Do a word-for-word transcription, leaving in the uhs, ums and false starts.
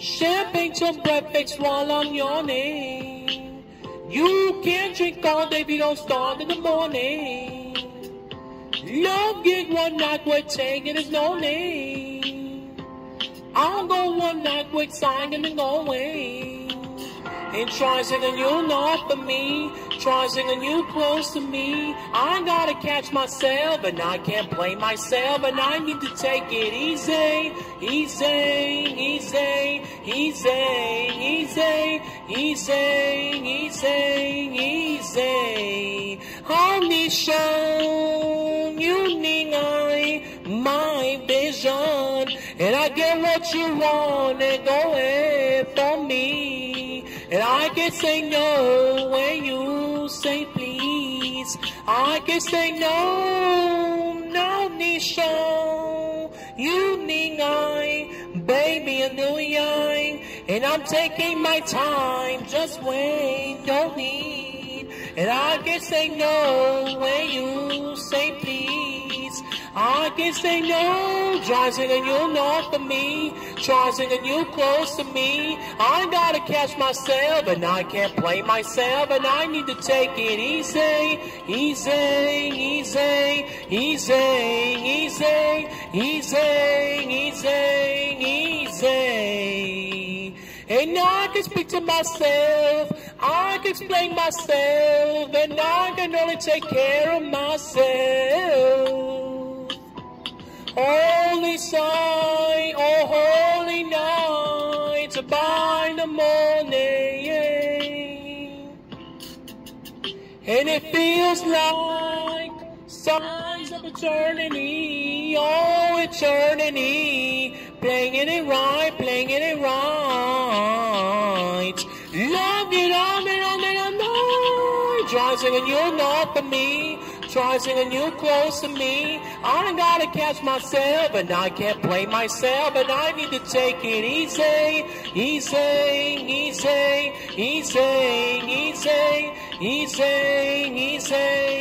Champagne till breakfast while I'm yawning. You can't drink all day if you don't start in the morning. Love gig one night with taking is no name. I'll go one night with signing and going. And try singing you not for me. Try singing you close to me. I gotta catch myself and I can't play myself. And I need to take it easy, easy, easy, easy, easy, easy, easy, easy. Honey, show you need I, my vision. And I get what you want and go ahead for me. And I can say no when you say please. I can say no, no Nisha. You need I, baby, I know I. And I'm taking my time, just wait, don't need. And I can say no when you say please. I can say no, try singing you not for me. Try singing you close to me. I gotta catch myself and I can't play myself. And I need to take it easy, easy, easy, easy, easy, easy, easy, easy. And I can speak to myself, I can explain myself, and I can only take care of myself. Holy sign, oh holy night, by the morning. And it feels like signs of eternity, oh eternity. Playing it right, playing it right. Love it on and on and on. Try singing you're not for me. Try singing you close to me. I gotta catch myself and I can't play myself. And I need to take it easy, easy, easy, easy, easy, easy, easy.